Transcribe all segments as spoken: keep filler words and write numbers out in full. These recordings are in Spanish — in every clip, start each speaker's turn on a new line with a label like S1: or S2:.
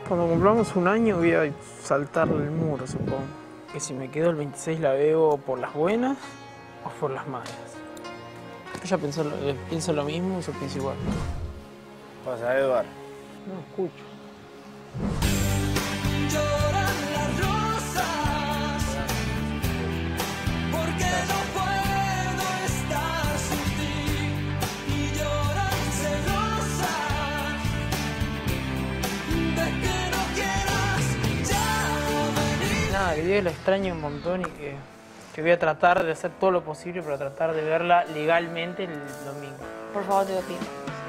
S1: Cuando cumplamos un año voy a saltar el muro, supongo. Que si me quedo el veintiséis la veo por las buenas o por las malas. Ella pensó, eh, piensa lo mismo y yo pienso igual.
S2: Pasa, Eduardo.
S1: No escucho.
S3: Lloran las rosas porque no puedo estar sin ti y lloran celosas de que no quieras ya venir.
S1: Nada, que Dios la extraño un montón y que, que voy a tratar de hacer todo lo posible para tratar de verla legalmente el domingo.
S4: Por favor, te lo pido.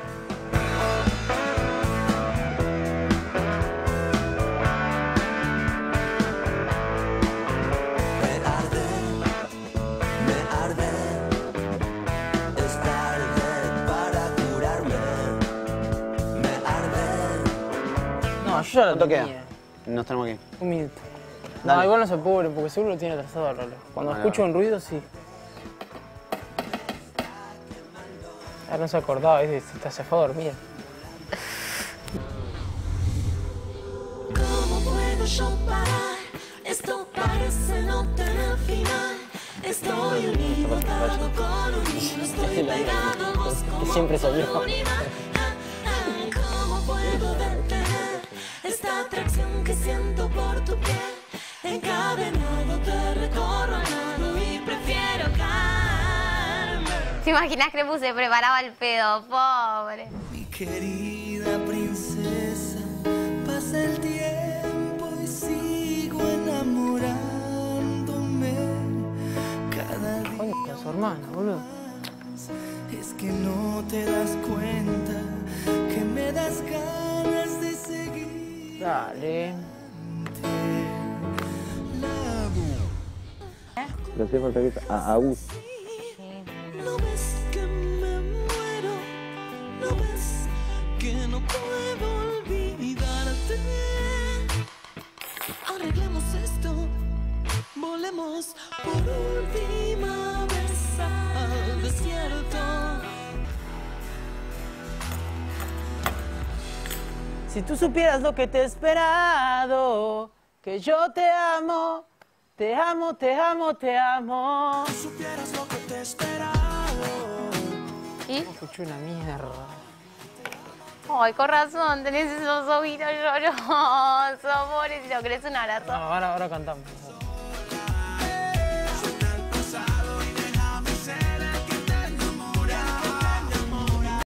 S1: No, yo ya la
S2: ¿Cuánto
S1: tenía.
S2: queda? Nos tenemos aquí.
S1: Un minuto.
S2: Dale.
S1: No, igual no se apure, porque seguro lo tiene atrasado el reloj. Cuando
S2: Vale,
S1: escucho
S2: vale.
S1: un ruido, sí. Ahora no se acordaba, ¿viste? Se, se fue a dormir.
S3: ¿Cómo puedo yo parar? Esto parece no tener final. Estoy unido, atado con un hilo, estoy pegado a vos como
S1: Siempre soy yo.
S3: por un imán. ¿Cómo puedo detener esta atracción que siento por tu piel? Encadenado te recorro al lado y prefiero caerme.
S4: ¿Te imaginas que le puse preparaba el pedo? Pobre.
S3: Mi querida princesa, pasa el tiempo y sigo enamorándome. Cada día
S1: Coño, su hermana, boludo.
S3: es que no te das cuenta que me das ganas de seguir.
S1: Dale.
S2: Lo hacía falta que a Agus.
S3: No ves que me muero, no ves que no puedo olvidarte. Arreglemos esto, volemos por última vez al desierto.
S1: Si tú supieras lo que te he esperado, que yo te amo, te amo, te amo, te amo.
S3: Si supieras lo que te he esperado.
S4: ¿Y?
S1: Escuché una mierda.
S4: Ay, con razón, tenés esos ojitos llorosos, pobrecito. ¿Querés un abrazo?
S1: No, ahora, ahora cantamos.